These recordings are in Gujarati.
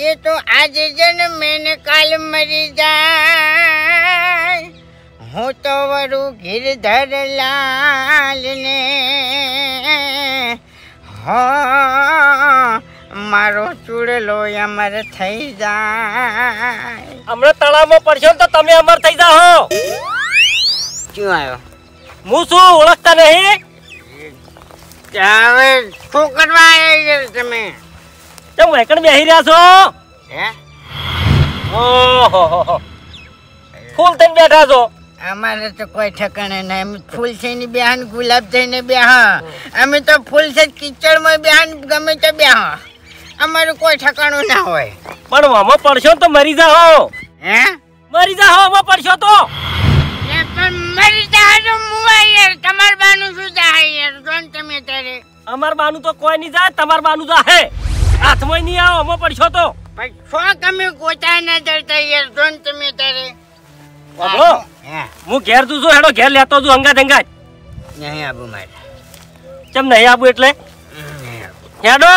એ તો આજે જન્મે ને કાલ મરી જાય, હું તો વરું ગિરધર લાલ ને હા મારો ચૂડલો અમર થઈ જાય. હમણાં તળાવમાં પડશો તો તમે અમર થઈ જાઓ. ક્યું આવ્યો? હું શું ઓળખતા નહીં? હવે શું કરવા આવ્યા તમે? તમે એકણ બેહી રહ્યા છો? હે ઓહો ફૂલ થઈને બેઠા છો. અમારે તો કોઈ ઠકાણે નહીં. અમે ફૂલ થઈને બેહાન, ગુલાબ થઈને બેહા. અમે તો ફૂલ છે કિચડમાં બેહાન, ગમે તે બેહા. અમારું કોઈ ઠકાણું ના હોય. પણ આમાં પડશો તો મરી જાઓ. હે મરી જાઓ આમાં પડશો તો. એ પણ મરી જાય તો મુવા યાર. તમાર બાનું શું જાય યાર? જોન તમે તારે અમાર બાનું તો કોઈ નહીં જાય, તમાર બાનું જાહે. હાથમાં નહીં આવો આમાં પડશો તો. પણ શું તમે ગોતા ના જતા યાર? જોન તમે તારે બાબલો હું ઘેર તું છું, હેડો ઘેર લેતો છું હંગાત હંગાત. નહીં આબુ મારે. કેમ નહીં આબુ એટલે? હેડો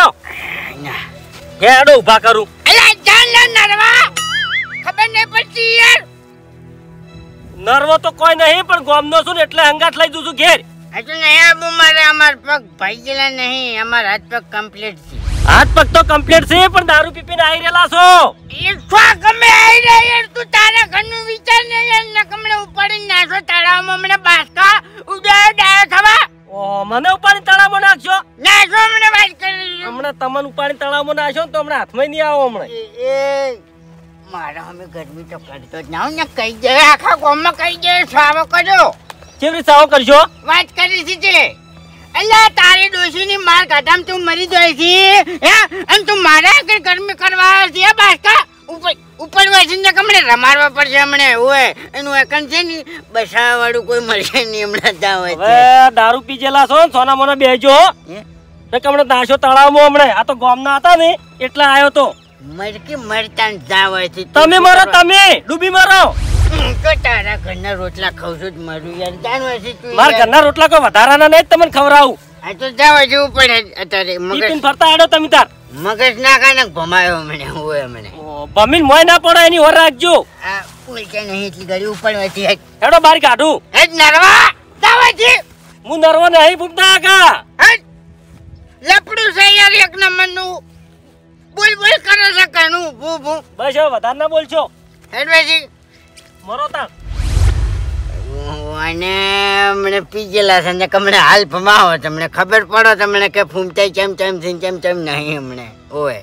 હેડો ઉભા કરું. અલા જાન લે નરવા, ખબર નહીં પડતી યાર. નરવો તો કોઈ નહીં, પણ ગોમનો છું ને એટલે હંગાત લઈ દઉં છું ઘેર. હજુ નહીં આબુ મારે. અમાર પગ ભાઈ ગયેલા નહીં. અમાર હાથ પગ કમ્પ્લીટ છે. હાથ પગ તો કમ્પ્લીટ છે, પણ દારૂ પીપીને આવી રહેલા છો. એ શું ગમે આવી રહ્યા યાર? તું તારા ઘરનું વિચાર ને યાર. ને કમણે ઉપાડીને નાખો તળાવમાં. મને બાસકા ઉડાયો ડાયો થવા. ઓ મને ઉપાડી તળાવમાં નાખશો? નાખો મને વાત કરી. હમણાં તમને ઉપાડી તળાવમાં નાખશો ને તો હમણાં હાથમાં નહીં આવો. હમણાં એ મારા અમે ગરમી તો કરતો જ ના. ને કહી દે આખા ગામમાં કહી દે સાવો કરજો. કેવી રીતે સાવો કરશો? વાત કરી છે. અલ્લા તારી ડોશીની માર કાઢામ તું મરી જાય છે હે? અને તું મારા આગળ ગરમી કરવા આવે છે બાસકા? ઉપર વાસીને કમણે રમાડવા પડશે હમણે. ઓય એનું એકન છે ને બસાવા વાળું કોઈ મળશે નહીં હમણાં. જાવ હવે દારૂ પી ગયેલા છો, સોના મોના બેજો ને કમણે નાશો તળાવમાં. હમણે આ તો ગામના હતા ને એટલે આવ્યો તો. મરકી મરતા જાવ છે. તમે મરો, તમે ડૂબી મરો. તો તારા ઘરના રોટલા ખાવ છું જ મરું યાર. જાણવા છે તું. મારા ઘરના રોટલા કોઈ વધારાના નહીં, તમને ખવડાવું. આ તો જવા જેવું પડે અત્યારે. મગજ ફરતા હેડો તમે તાર. મગજ ના કાને ભમાયો મને. હોય મને ભમીન મોય ના પડે એની ઓર રાખજો. આ ઉલટે નહીં એટલી ગાડી ઉપાડવાથી. હેડો બાર કાઢું. હેડ નરવા જવા છે. હું નરવો નહીં ભૂપતા કા. હેડ લપડું છે યાર એક નંબરનું. બોલ બોલ કરે છે કનું ભૂ ભૂ. બસ હવે વધારે ના બોલશો. હેડ વેજી મરો તાર. અને મને પી ગયેલા છે ને કમણે હાલ ભમાવો. તમને ખબર પડો તમને કે ફૂમતાઈ કેમ નહીં હમણે. ઓય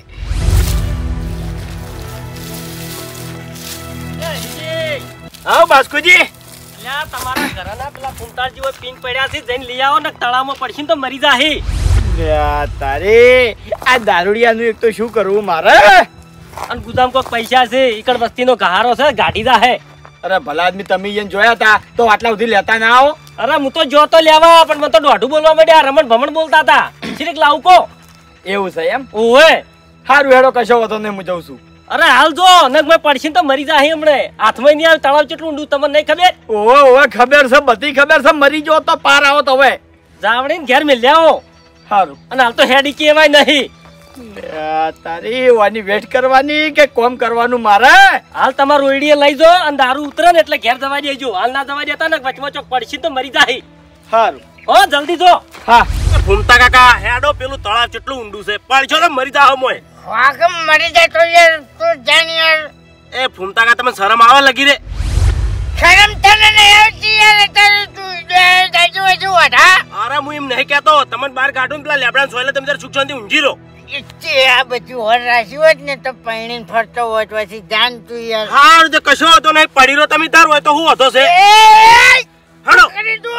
આવો બાસ્કુજી. લ્યા તમારા ઘરના પેલા ફૂમતાજી હોય પીન પડ્યા છે, જઈને લઈ આવો ને તળાવમાં પડશે તો મરી જાહે. તારે આ દારૂડિયાનું એક તો શું કરવું મારે? અને ગુદામ કોક પૈસા છે, એકડ વસ્તીનો ગહારો છે, ગાડી જાહે. અરે ભલા આદમી તમે એને જોયા હતા તો આટલા સુધી લેતા ના આવો? અરે હું તો જોતો લેવા, પણ મને તો દોઢું બોલવા માંડ્યા. રમણ ભમણ બોલતા હતા. સિરેક લાવું કો. એવું છે એમ? ઓએ સારું હેડો, કશો વાંધો નહીં, હું જઉં છું. અરે હાલ જો નક મેં પડશે તો મરી જાહે. હમણે હાથમાં નહીં આવે. તળાવ કેટલું ઊંડું તમને નહીં ખબર? ઓવે ખબર છે, બધી ખબર છે. મરી જો તો પાર આવો તો હવે જાવણીને ઘેર મિલ આવો. સારું. અને હાલ તો હેડી કહેવાય નહીં. તારી વાની વેટ કરવાની કે કોમ કરવાનું મારે? હાલ તમારું ઓઈડીએ લઈ જો અને દારૂ ઉતરે ને એટલે ઘેર જવા દેજો. હાલ ના જવા દેતા ને વચમાં ચોક પડશે તો મરી જાહે. સારું. હો જલ્દી જો. હા ફૂમતા કાકા હેડો, પેલું તળાવ કેટલું ઊંડું છે. પડશો તો મરી જાહો મોય. વાગમ મરી જાય તો યાર તું જાણ યાર. એ ફૂમતા કાકા તમને શરમ આવે લગી રે? શરમ તને નહીં આવતી યાર? અત્યારે તું જાજુ હજુ વઢા. અરે હું એમ નહીં કહેતો. તમને બહાર કાઢું પેલા લેબડા સોયલે તમે તાર સુખ શાંતિ ઊંઘી રહો. આ બધું હોર રાખ્યું હોત ને તો પૈણીને ફરતો હોત. પછી જાન તું યાર. હાર જે કશો હતો નહીં, પડી રહ્યો તમે તાર હોય તો હું હતો છે. હેડો કરી તું.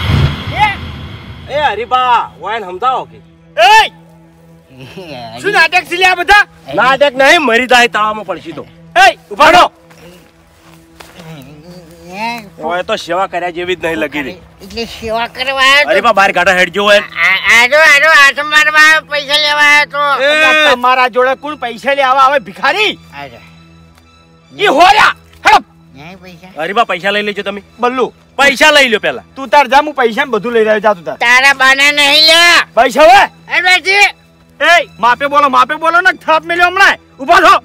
એ હરીબા વાયન સમજાવો કે શું નાટક છે આ બધા? નાટક નહીં, મરી જાય તળાવમાં પડશી તો. એ ઉભા રહો. ઓય તો સેવા કર્યા જેવી જ નહીં લગી રહી. એટલે સેવા કરવા આવ્યો અરે બા બહાર કાઢા હેડજો હોય. આજો હાથ મારવા પૈસા લેવા આવ્યો તો. તમારા જોડે કોણ પૈસા લેવા આવે? ભિખારી આજો ઈ હોર્યા. હેડો નહીં પૈસા. અરે બા પૈસા લઈ લેજો તમે. બલ્લુ પૈસા લઈ લો પેલા. તું તાર જા, હું પૈસા બધું લઈ રહ્યો. જા તું તાર. તારા બાના નહીં લે પૈસા હવે અરવાજી. એ માપે બોલો ને થાપ મેલ્યો હમણાં ઊભા થો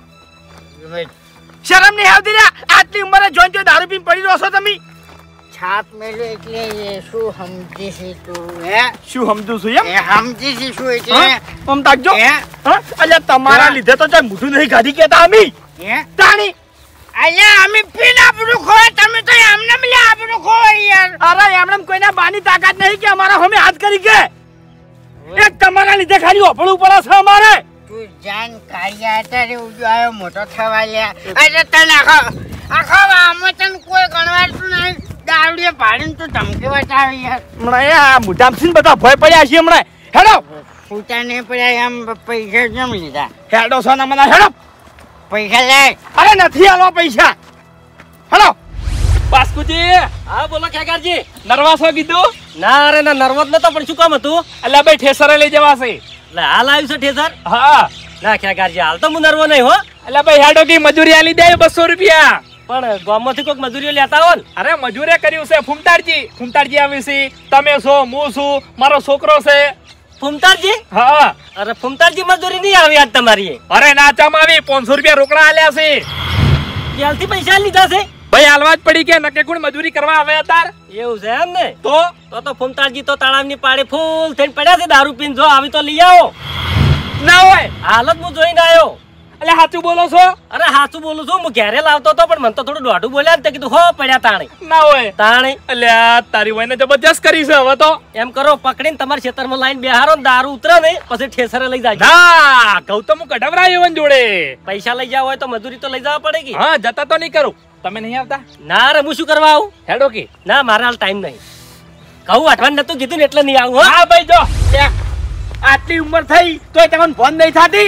શરમ નહીં આવતી રે આટલી ઉંમરે જોઈને દારૂ પીને પડી રહ્યો છો તમે છાપ મેલ્યો એટલે એ શું સમજી છે તું હે શું સમજુ છું એમ એ સમજી છે શું એટલે આમ તાકજો હે અલ્યા તમારા લીધે તો ચાલ મુઠું નહીં ગાધી કેતા અમે હે તાણી અલ્યા અમે પીને આપણું ખો તમે તો એમને મળે આપણું ખો યાર અરે એમને કોઈના બાની તાકાત નહીં કે અમારા હમે હાથ કરી કે એક તમારા લીધે ખાલી ઓપડું પડે છે અમારે તું જાન કાર્યા હતા રે ઉજો આવ્યો મોટો થવા લ્યા અરે તને આખો આમાં તને કોઈ ગણવાતું નહીં દારૂડીએ પાડીને તું ધમકી બતાવે યાર હમણાં આ મુઢામસીને બધા ભય પડ્યા છે હમણાં હેડો ફૂટા નહીં પડ્યા એમ પૈસા કેમ લીધા હેડો છો ને મને હેડો પૈસા લે અરે નથી આલવા પૈસા હેડો બાસ્કુજી હા બોલો ખેગારજી નર્વાસો કીધું ના અરે ના નર્વસ નતો પણ શું કામ હતું અલ્યા ભાઈ ઠેસરે લઈ જવાશે એટલે હાલ આવ્યું છે ઠેસર હા ના ખેગારજી હાલ તો હું નર્વો નહીં હો અલ્યા ભાઈ હેડો કે મજૂરી આલી દે 200 રૂપિયા પણ ગામમાંથી કોઈક મજૂરીઓ લેતા હો ને અરે મજૂરે કર્યું છે ફૂમતારજી આવી છે તમે છો હું છું મારો છોકરો છે ફૂમતારજી હા અરે ફૂમતારજી મજૂરી નહીં આવી આજ તમારી અરે ના ચમાવી 500 રૂપિયા રોકડા આલ્યા છે ત્યાંથી પૈસા લીધા છે ભાઈ હાલવા જ પડી કે નકે કોણ મજૂરી કરવા આવે તાર એવું છે એમ ને તો તો ફૂમતારજી તો તળાવની પાડે ફૂલ થઈને પડ્યા છે દારૂ પીને જો આવી તો લઈ આવો ના હોય હાલત હું જોઈને આવ્યો એટલે સાચું બોલો છો અરે સાચું બોલું છું હું ઘેરે લાવતો હતો પણ મને તો થોડું દોઢું બોલ્યા ને તે કીધું હો પડ્યા તાણે ના હોય તાણે અલ્યા તારી વયને જબરજસ્ત કરી છે હવે તો એમ કરો પકડીને તમારા ખેતરમાં લાઈન બેહારો ને દારૂ ઉતરે ને પછી ઠેસરે લઈ જાય ના ગૌતમ હું કઢવરાય એવન જોડે પૈસા લઈ જાવ હોય તો મજૂરી તો લઈ જવા પડે કે હા જતા તો નહીં કરું તમે નહીં આવતા ના રે હું શું કરવા આવું હેડો કે ના મારા હાલ ટાઈમ નહીં કહું અઠવાડ નતું કીધું ને એટલે નહીં આવું હો હા ભાઈ જો આટલી ઉંમર થઈ તોય તમને ફોન નહીં થતી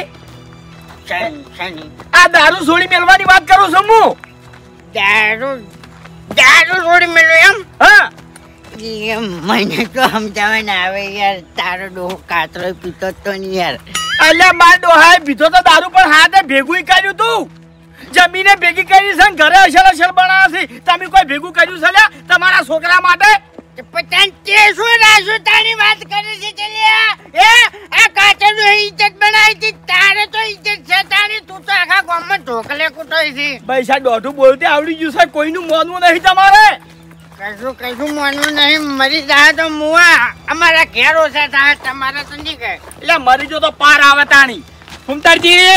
આ દારૂ છોડી મેલવાની વાત કરું છું હું દારૂ છોડી મેળ્યો એમ હા મને તો સમજાવે ને આવે યાર તારો ડોહો કાતરો પીતો તો નહીં યાર અલ્યા માર ડોહાએ પીધો તો દારૂ પણ હાથે ભેગું કર્યું તું જમીને ભેગી કરી છે ને ઘરે અસલ બનાવ્યા છે તમે કોઈ ભેગું કર્યું છે લ્યા તમારા છોકરા માટે પચાસ તે શું રાજુતાની વાત કરે છે ચલ્યા એ આ કાતરનો ઇજ્જત બનાવી હતી તારે તો ઇજ્જત છે તારી તું તો આખા ગામમાં ઢોકલે કૂટોય છે પૈસા દોઢું બોલતે આવડી ગયું છે કોઈનું મોનવું નહીં તમારે કશું માનવું નહીં મરી જાય તો મુવા અમારા ઘેર ઓછા થાય તમારે તો નહીં કહે એટલે મરી જો તો પાર આવે તાણી ફૂમતારજી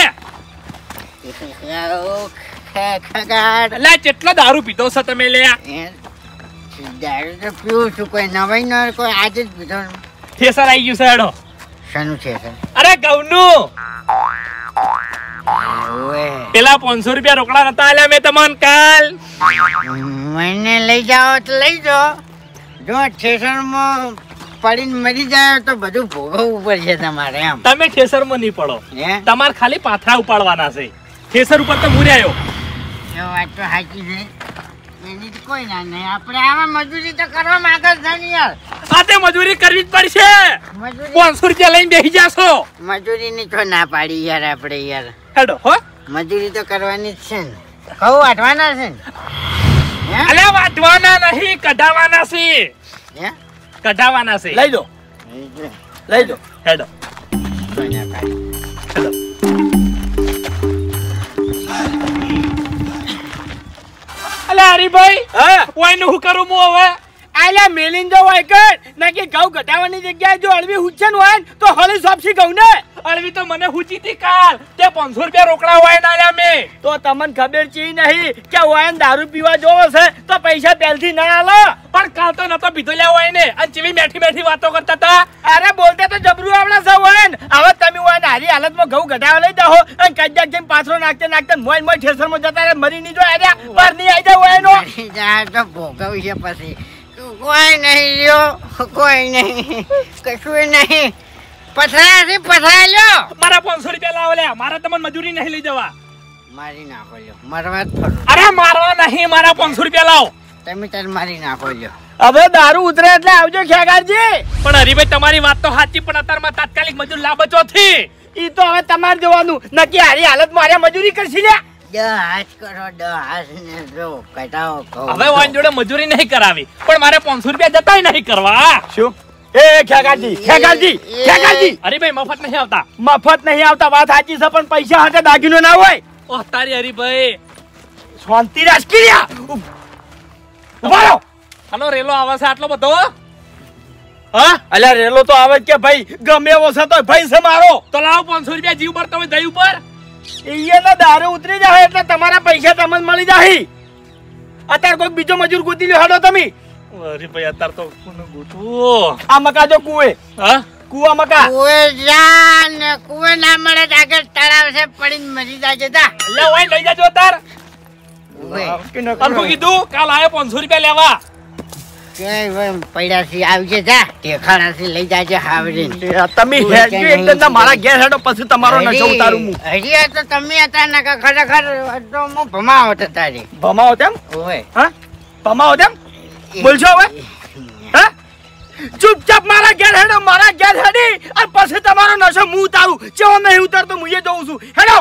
એટલે કેટલો દારૂ પીધો છે તમે લ્યા દારૂ તો પીવું છું કોઈ નવાઈ ન કોઈ આજે જ પીધો ઠેસર આવી ગયું છે હેડો શાનું છે અરે ઘઉંનું પેલા 500 રૂપિયા રોકડા નતા આલ્યા મેં તમને કાલ મને લઈ જાઓ તો લઈ જાઓ જો સ્ટેશનમાં પડીને મરી જાય તો બધું ભોગવવું પડશે તમારે એમ તમે ઠેસરમાં નહીં પડો તમારે ખાલી પાથરા ઉપાડવાના છે ઠેસર ઉપર તો મુર્યાયો એ વાત તો સાચી છે એની તો કોઈ ના નહીં આપણે આવા મજૂરી તો કરવા માંગે છે ને યાર આ તે મજૂરી કરવી જ પડશે મજૂરી 500 રૂપિયા લઈને બેસી જાશો મજૂરીની તો ના પાડી યાર આપણે યાર હેડો હો મજૂરી તો કરવાની જ છે ને કહું વાટવાના છે ને અલે વાટવાના નહીં કઢાવાના છે હે કઢાવાના છે લઈ દો હેડો હેડો અલે હરીભાઈ ઓયનું હું કરું હું હવે આલા મેલીન જો હોય કે નકે ઘઉં કઢાવાની જગ્યાએ જો અળવી હુચન હોય તો હળી સોપસી ઘઉં ને અળવી તો મને હુચી હતી કાલ તે 500 રૂપિયા રોકડા હોય ના આલ્યા મે તો તમને ખબર ચી નહીં કે ઓયન દારૂ પીવા જોવો છે તો પૈસા પહેલથી ના આલો પણ કાલ તો નતો પીધો લ્યા હોય ને અને ચીવી મેઠી વાતો કરતા હતા અરે બોલતે તો જબરું આવડા છે ઓયન હવે તમે ઓયન હારી હાલતમાં ઘઉં કઢાવા લઈ જાઓ અને કદાચ જેમ પાછરો નાખતે મોય ઠેસરમાં જતા રહે મરી નહીં જો આર્યા પર નહીં આવી જાય ઓયનો જા તો ભોગવ છે પછી કોઈ નહીં લ્યો કોઈ નહીં કશું નહીં પથરા લ્યો મારા 500 રૂપિયા લાવો લે મારા તમને મજૂરી નહીં લઈ જવા મારી નાખો લ્યો મરવા જ ફરો અરે મારવા નહીં મારા 500 રૂપિયા લાવો તમે તાર મારી નાખો લ્યો હવે દારૂ ઉતરે એટલે આવજો ખેગારજી પણ હરીભાઈ તમારી વાત તો સાચી પણ અત્યારમાં તાત્કાલિક મજૂર લાવજો થી ઈ તો હવે તમારે જોવાનું નકી હારી હાલત મારે મજૂરી કરશી લે 10 હાથ કરો 10 હાથ ને જો કટાવો કહો હવે વાન જોડે મજૂરી નહીં કરાવી પણ મારે 500 રૂપિયા જતાય નહીં કરવા શું એ ખેગારજી અરે ભાઈ મફત નહીં આવતા. મફત નહીં આવતા, વાત સાચી છે, પણ પૈસા હાથે દાગીનો ના હોય. ઓહ તારી હરીભાઈ, શાંતિ રાજ ઉભા રહો. આનો રેલો આવે છે આટલો બધો? હા અલ્યા રેલો તો આવે જ કે ભાઈ, ગમે એવો છે તો ભાઈ છે મારો. તો લાવો 500 રૂપિયા જીવ પર તમે દઈ ઉપર. એના દારૂ ઉતરી જાય એટલે તમારા પૈસા તમને મળી જાય. અત્યારે કોઈ બીજો મજૂર ગોતી લ્યો હેડો તમે. અરે ભાઈ અત્યારે તો કોને ગોતું? આ મકા જો કુએ, હા કુવા મકા. કુએ જા ને કુએ ના મળે તો આગળ તળાવ છે પડીને મરી જાય તા. લે ઓય લઈ જાજો તાર. ઓય તને કીધું કાલ આયો 500 રૂપિયા લેવા. કે પૈડા થી આવજે જા, ટેખાડા થી લઈ જાજે હાવરીને. તમે હેડજો એકદમ ના મારા ઘેર હેડો, પછી તમારો નશો ઉતારું હું. હજી આ તો તમે હતા ને કે ખરેખર તો હું ભમાવો તો તારી. ભમાવો તેમ? ઓય હા ભમાવો તેમ બોલશો હવે? હા ચૂપચાપ મારા ઘેર હેડો, મારા ઘેર હેડી અને પછી તમારો નશો હું ઉતારું. ચેવો નહીં ઉતારતો હું એ જોઉં છું. હેડો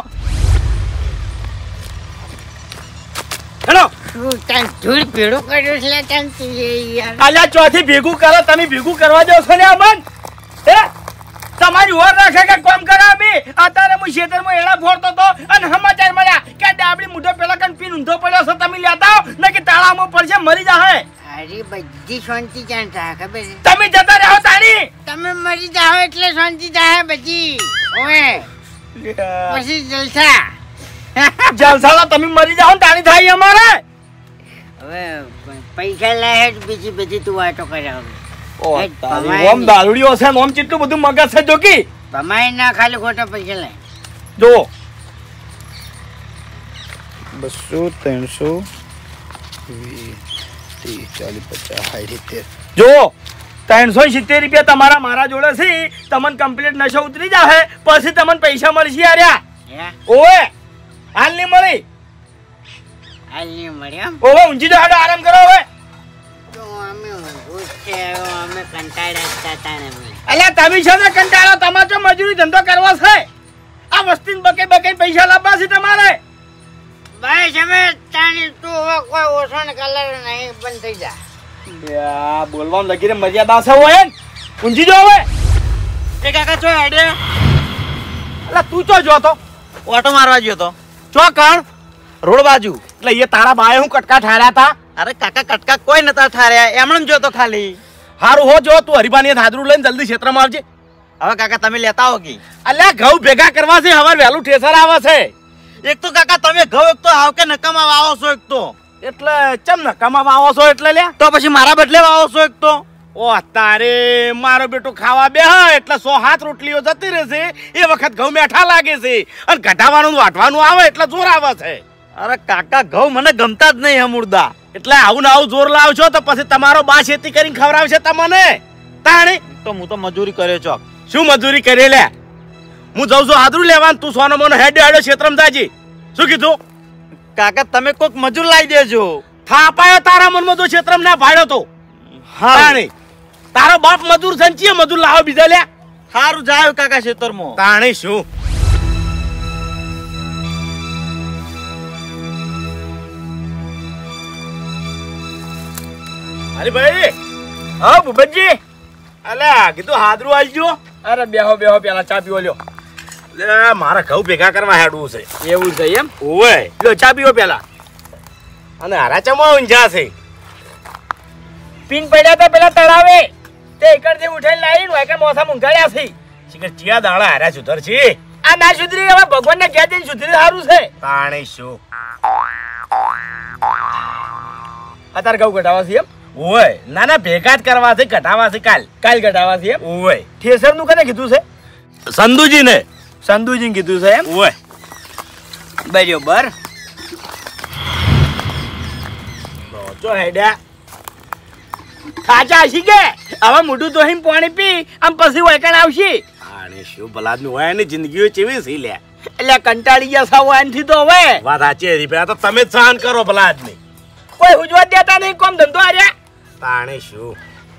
હેડો. શું તાન ધૂળ પીળું કર્યું છે તાન તું યાર. અલ્યા ચોથી ભેગું કરો તમે, ભેગું કરવા દો છો ને અમન? હે તમારી ઓર રાખે કે કોમ કરાવી? અત્યારે હું ખેતરમાં એડા ફોડતો તો અને સમાચાર મળ્યા કે ડાબડી મુઢો પેલા કન પીન ઊંધો પડ્યો છે. તમે લેતા આવો ને કે તાળામાં પડશે મરી જાહે. અરે બધી શાંતિ ક્યાં થાય ખબર છે? તમે જતા રહો તાણી. તમે મરી જાઓ એટલે શાંતિ થાય બધી. ઓય પછી જલસા. જલસા તમે મરી જાઓ ને તાણી થાય અમારે. હવે પૈસા લાય બીજી બધી તું વાતો કરાવ. ઓ તારી ઓમ દારૂડીઓ છે ને ઓમ કેટલું બધું મગજ છે જોકી. કમાઈ ના ખાલી ખોટા પૈસા લાય. જો 200 300 30 40 50 60 જો 370 રૂપિયા તમારા મારા જોડે છે. તમને કમ્પ્લીટ નશો ઉતરી જાહે પછી તમને પૈસા મળશે. આર્યા હે ઓએ હાલ નહીં મળી. હાલ નહીં મળે એમ? ઓહો ઊંચી તો હાડો આરામ કરો હવે. તો અમે ઊંઘું જ છે, અમે કંટાળ્યા હતા ને અમે. અલ્યા તમે છે ને કંટાળો, તમારે તો મજૂરી ધંધો કરવો છે. આ વસ્તીને બકે બકે પૈસા લાવવા છે તમારે. બસ હવે તાણી તું હવે કોઈ ઓછો ને કલર નહીં બંધ થઈ જા. બોલવામાં લગીને મર્યાદા છે હોય ને. ઊંચી જો હવે. એ કાકા ચો હેડે? અલા તું ચો જોતો? ઓટો મારવા ગયો તો. ચો કણ રોડ બાજુ. એટલે એ તારા બાએ હું કટકા ઠાર્યા હતા. અરે કાકા કટકા કોઈ નતા ઠાર્યા, એમણે જોતો ખાલી. હારું હો જો તું હરીબાની હાદરું લઈને જલ્દી ક્ષેત્રમાં આવજે. હવે કાકા તમે લેતા હો કે? અલ્યા ઘઉં ભેગા કરવા છે, હવાર વહેલું ઠેસર આવે છે. એક તો કાકા તમે ઘઉં એક તો આવ કે નકામાં વાવો છો એક તો. એટલે ચમ ને કમાવા આવો છો એટલે લ્યા? તો પછી મારા બદલે વાવો છો એક તો. ઓ તારે મારો બેટો ખાવા બે એટલે 100 રોટલીઓ જતી રહેશે. એ વખત ઘઉં મેઠા લાગે છે અને ઘટાવાનું વાટવાનું આવે એટલે જોર આવે છે. અરે કાકા ઘઉં મને ગમતા જ નહીં હમુરદા. એટલે આવું ને આવું જોર લાવશો તો પછી તમારો બા ખેતી કરીને ખવડાવશે તમને. તાણી તો હું તો મજૂરી કર્યો છો. શું મજૂરી કરી લે? હું જઉં છું હાદરું લેવા, તું સોનો મોનો હેડે હેડો ક્ષેત્રમાં જાજી. શું કીધું? કાકા તમે કોક મજૂર લાવી દેજો. થાપાયો તારા મનમાં જો ક્ષેત્રમાં ના ભાડ્યો તો. તાણી તારો બાપ મજૂર સંચીએ મજૂર લાવો બીજા લે. સારું જાય કાકા ખેતરમાં. તાણી શું અરે ભાઈ હા ભૂપતજી. અલ્યા કીધું હાદરું આલજો. અરે બેહો બેહો પેલા ચા પીવો લ્યો. લે મારા ઘઉં ભેગા કરવા હેડવું છે. એવું છે એમ? ઓય લ્યો ચા પીવો પેલા. અને હારા ચમા ઊંઝા છે. પીન પડ્યા હતા પેલા તળાવે તે એકડથી ઉઠાઈ લાવીને વાયકા મોસા મુંગાડ્યા છે. શિખર ચિયા દાડા હારા સુધર છે. આ ના સુધરી હવે ભગવાનને ઘેર જઈને સુધરી સારું છે. તાણે શું અત્યારે ઘઉં ઘટાવા છે એમ? ઓય ના ના ભેગા જ કરવા છે, ઘટાવા છે. કાલ ઘટાવા છે એમ? ઓય ઠેસર નું કને કીધું છે? સંધુજીને. સંધુજીને કીધું છે એમ? ઓય બરોબર. જો હેડ્યા ખાચા હસી કે હવે મોઢું ધોઈને પાણી પી આમ પછી વૈકણ આવશે. આને શું ભલાદનું હોય ને જિંદગીઓ ચેવી છે લે. એટલે કંટાળી ગયા સાવ આનથી તો હવે. વાત સાચી રીપે તો તમે જ સહન કરો ભલાદની. કોઈ હુજવા દેતા નહીં કોમ ધંધો આર્યા. તાણે શું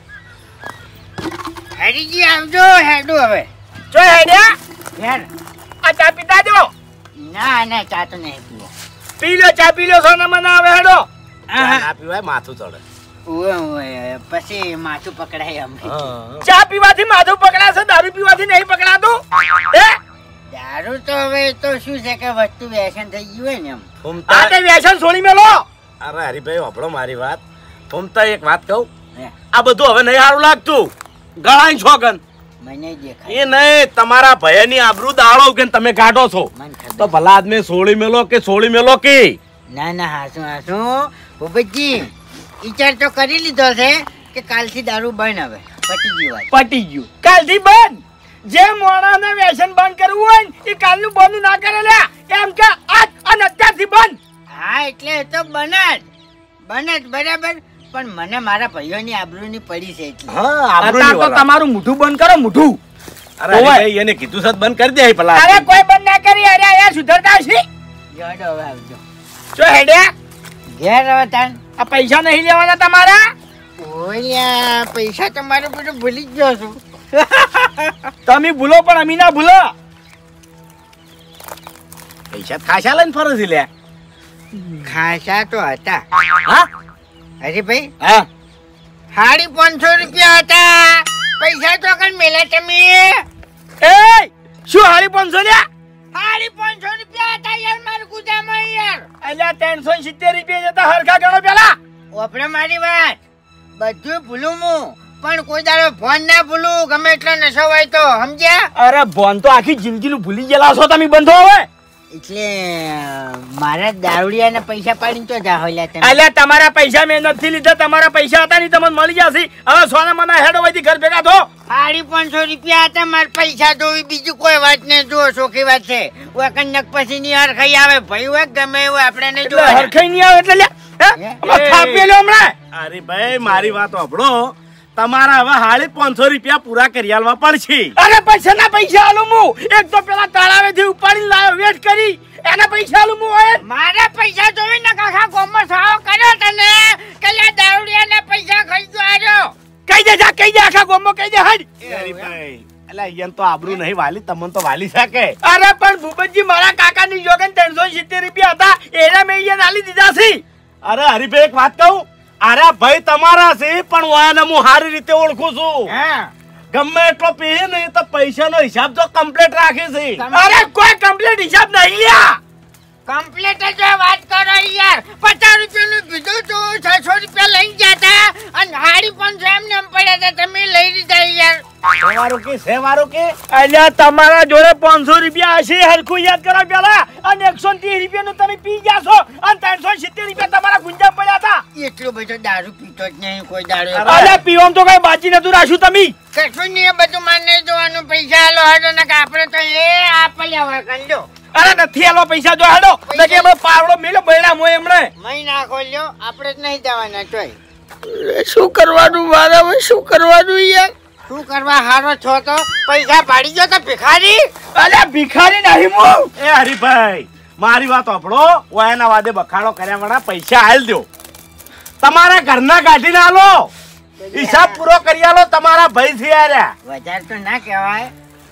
હરીજી આવજો હેડો હવે. જો હેડ્યા યાર આ ચા પીતા જો. ના ના ચા તો નહીં પીવો. પી લો ચા પી લો સોના મને આવે હેડો. ના પીવાય માથું ચડે. ઓય પછી માથું પકડાય અમે. ચા પીવાથી માથું પકડાશે, દારૂ પીવાથી નહીં પકડાતું. દારૂ તો હવે તો શું છે કે વસ્તુ વ્યસન થઈ ગયું હોય ને એમ. આ તે વ્યસન છોડી મેલો. અરે હરીભાઈ વાપરો મારી વાત. ફૂમતા એક વાત કહું, હે, આ બધું હવે નહીં સારું લાગતું. ગળાઈ છોગન મને દેખાય. એ નહીં, તમારા ભયની આબરૂ દાળો કે તમે કાઢો છો. મને ખબર. તો ભલા આદમી સોળી મેલો કે સોળી મેલો કે ના ના હાસું હાસું ભૂપતજી વિચાર તો કરી લીધો છે કે કાલથી દારૂ બંધ હવે પતી ગયું વાત. પટી ગયું. કાલથી બંધ. જે મોણાને વ્યસન બંધ કરવું હોય ને એ કાલનું બંધ ના કરે લ્યા. એમ કે આજ અને અત્યારથી બંધ. હા એટલે એ તો બને જ બરાબર, પણ મને મારા ભાઈઓની આબરૂની પડી છે એટલે. હા અત્યાર તો તમારું મુઠું બંધ કરો, મુઠું. અરે હરીભાઈ એને કીધું છે બંધ કરી દે ભલા અરે કોઈ બંધ ના કરી. અરે અહીંયા સુધરતા છે. જોડો હવે આવજો જો હેડ્યા ઘેર હવે તાન. આ પૈસા નહીં લેવાના તમારા. ઓયા પૈસા તમારું બધું ભૂલી જ ગયો છું. તમે ભૂલો પણ અમી ના ભૂલો. પૈસા ખાસા લઈને ફરો છે લે. ખાસા તો હતા. હા અરે ભાઈ હા 550 રૂપિયા હતા. પૈસા તો કઈ મેલા તમે. એ શું 550 લ્યા? 550 રૂપિયા હતા યાર મારું ગુદામાં યાર. અલ્યા 370 રૂપિયા જતા હરખા ગણો પેલા. ઓપડે મારી વાત બધું ભૂલું હું, પણ કોઈ દાડો ફોન ના ભૂલું ગમે એટલો નશો હોય તો, સમજ્યા? અરે બોન તો આખી જિંદગીનું ભૂલી ગયેલા છો તમે. બંધો હવે. એટલે મારા દારૂડિયાના પૈસા પાડીને તો જા હોલ્યા તમે. અલ્યા તમારા પૈસા મેં નથી લીધા. તમારા પૈસા હતા નહીં તમને મળી જશે. હવે સોના મના હેડો વહીથી ઘર ભેગા થો. 550 રૂપિયા હતા મારા પૈસા જોવી, બીજું કોઈ વાત નહીં. જો સોખી વાત છે વકન પછી ની હરખાઈ આવે ભાઈ હોય ગમે એવું આપણે ને એટલે હરખાઈ નહીં આવે એટલે લ્યા. હે અમાર થાપી લ્યો હમણાં. અરે ભાઈ મારી વાત સાંભળો. તમારા હવે 550 રૂપિયા પૂરા કરી આલવા પડશે. અરે પૈસા આલું હું. એક તો પેલા તળાવેથી ઉપાડી લાવ્યો વેટ કરી એના પૈસા આલું હું હોય. મારા પૈસા જોવી ને કાકા ગોમર સાવ કર્યો તને કે લે દારૂડિયાના પૈસા ખાઈ ગયો આજો. કહી દે આખા ગોમો કહી દે. હટ. અરે ભાઈ અલા અહીંયા તો આબરૂ નહીં વાલી, તમને તો વાલી શકે. અરે પણ ભૂપતજી મારા કાકાની જોગન 370 રૂપિયા હતા એના મેં અહીંયા આલી દીધા છે. અરે હરીભાઈ એક વાત કહું, અરે ભાઈ તમારા છે પણ વાને હું સારી રીતે ઓળખું છું. હા ગમે એટલો પીએ ને તો પૈસાનો હિસાબ તો કમ્પ્લીટ રાખે છે. અરે કોઈ કમ્પ્લીટ હિસાબ નહીં લ્યા. કમ્પ્લીટ જ વાત કરો યાર. 50 રૂપિયાનું કીધું તું 600 રૂપિયા લઈ ગયા હતા અને 550 એમને એમ પડ્યા હતા તમે લઈ લીધા યાર. સેવારું કે સેવારું કે અલ્યા તમારા જોડે 500 રૂપિયા હશે હરખું યાદ કરો પેલા. અને 130 રૂપિયાનું તમે પી ગયા છો અને 370 રૂપિયા તમારા ગુંજા પડ્યા હતા. એટલો બધો દારૂ પીતો જ નહીં કોઈ દારૂ. અલ્યા પીવામાં તો કઈ બાજી નતું રાખ્યું તમે. કશું નહીં, એ બધું માને જોવાનું. પૈસા આલો હડો ને આપણે તો એ આપ્યા હોય કંડો. અરે નથી આલો પૈસા જો હેડો. નકે એમણે પાવડો મેલો બૈડા મોય એમણે. મહી નાખો લ્યો, આપણે જ નહીં જવાના તોય. શું કરવાનું મારા હવે શું કરવાનું યાર? શું કરવા હારો છો તો? પૈસા પાડી ગયો તો ભિખારી. અલ્યા ભિખારી નહીં હું. એ હરીભાઈ મારી વાત સાંભળો. ઓયાના વાદે બખાડો કર્યા વાળા પૈસા આલ દો. તમારા ઘરના કાઢીને આલો. હિસાબ પૂરો કરી આલો. તમારા ભાઈ થી આર્યા. વધારે તો ના કહેવાય,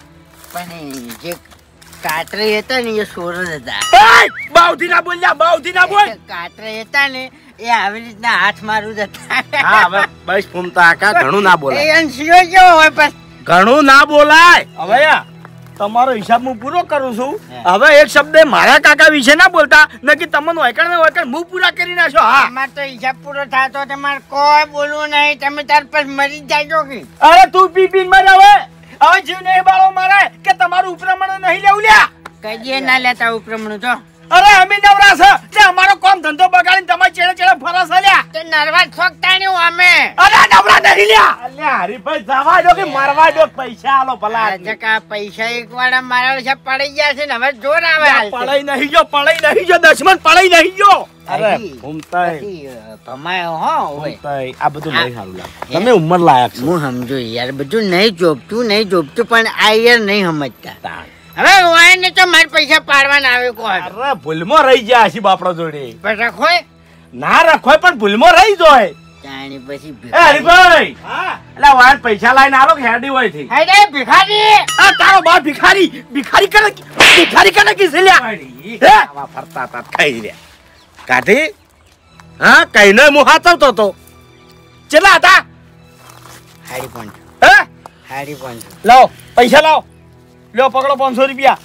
પણ જે કાતરે હતા ને એ સોર જ હતા. બાવથી ના બોલ જા, બાવથી ના બોલ. કાતરે હતા ને એ આવી રીતના હાથ મારું જ હતા. હા હવે બસ ફૂમતા આકા ઘણું ના બોલાય. એ અંશીઓ કેવો હોય બસ. ઘણું ના બોલાય. હવે યા તમારો હિસાબ હું પૂરો કરું છું. હવે એક શબ્દ મારા કાકા વિશે ના બોલતા, નકી તમને વૈકણ ને વૈકણ હું પૂરા કરી નાખો. હા અમાર તો હિસાબ પૂરો થતો તમારે કોઈ બોલવું નહીં. તમે તાર પર મરી જ જાજો કે. અરે તું પી પીન મર હવે જીવ નહીં બાળો મારે કે તમારું ઉપરમણ નહીં લેવું લ્યા. કઈ ના લેતા ઉપરમણું તો. અરે અમે નવરા છે તે અમારો કામ ધંધો બગાડીને તમારે ચેડે ચેડે ફરસ લ્યા. તે નરવા છોકતા નહીં અમે. અરે નવરા નહીં લ્યા. અલ્યા હરીભાઈ જવા દો કે મારવા દો. પૈસા આલો ભલા આદમી. આ પૈસા એક વાર મારા છે પડી ગયા છે ને હવે જોર આવે હાલ. પડાઈ નહીં જો દશમન પડાઈ નહીં જો. અરે ફૂમતાઈ પછી ભમાયો હો હોય. ફૂમતાઈ આ બધું નહીં સારું લાગે. તમે ઉંમર લાયક છો. હું સમજો યાર બધું નહીં જોબતું પણ આ યાર નહીં સમજતા. હવે હોય ને તો મારે પૈસા પાડવાના આવે કોઈ. અરે ભૂલમાં રહી ગયા હશી બાપડો જોડે. પણ રખોય ના રખોય પણ ભૂલમાં રહી જોય. જાણી પછી એ હરીભાઈ એટલે વાળ પૈસા લાઈને આલો કે હેડી હોય થી. હે રે ભિખારી. આ તારો બાપ ભિખારી કરે કી છે લ્યા. આવા ફરતા તા ખાઈ રહ્યા કાઢી. હા કઈને હું હાચવતો તો કેટલા હતા? 5.5 હે 5.5 લાવો પૈસા લાવો. લ્યો પકડો 500 રૂપિયા.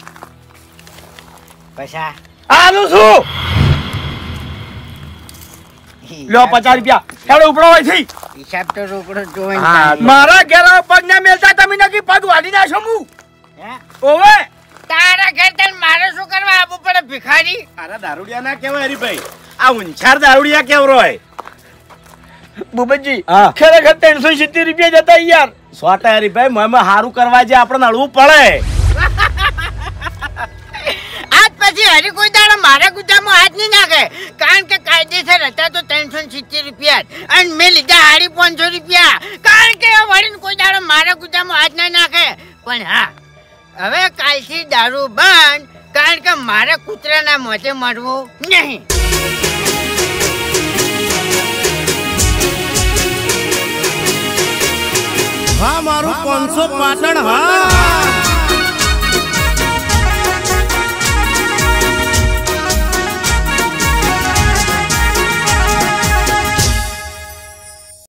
પૈસા આનું શું? લ્યો 50 રૂપિયા. હેડો ઉપડો અહીંથી. હિસાબ તો રોકડો જોવે ને હા, તારી. મારા ઘેર પગ ના મેલતા તમે નકી પગ વાળી નાખો હું. હે? ઓવે તારા ઘેર તને મારે શું કરવા આવવું પડે ભિખારી? અરે દારૂડિયા ના કહેવાય હરીભાઈ, આ ઊંચાર દારૂડિયા કેવરો હોય. ભૂપતજી હા. ખરેખર 370 રૂપિયા જતા યાર. 100 હરીભાઈ, મોંમાં હારું કરવા જે આપણે નડવું પડે. આજ પછી હરી કોઈ દાડો મારા ગુદામાં હાથ નહીં નાખે, કારણ કે કાયદેસર હતા તો 370 રૂપિયા અને મેં લીધા 500 રૂપિયા, કારણ કે એ વળીને કોઈ દાડો મારા ગુદામાં હાથ ના નાખે. પણ હા, હવે કાલથી દારૂ બંધ, કારણ કે મારા કૂતરાના મોઢે મરવું નહીં. હા મારું 500 પાટણ, હા.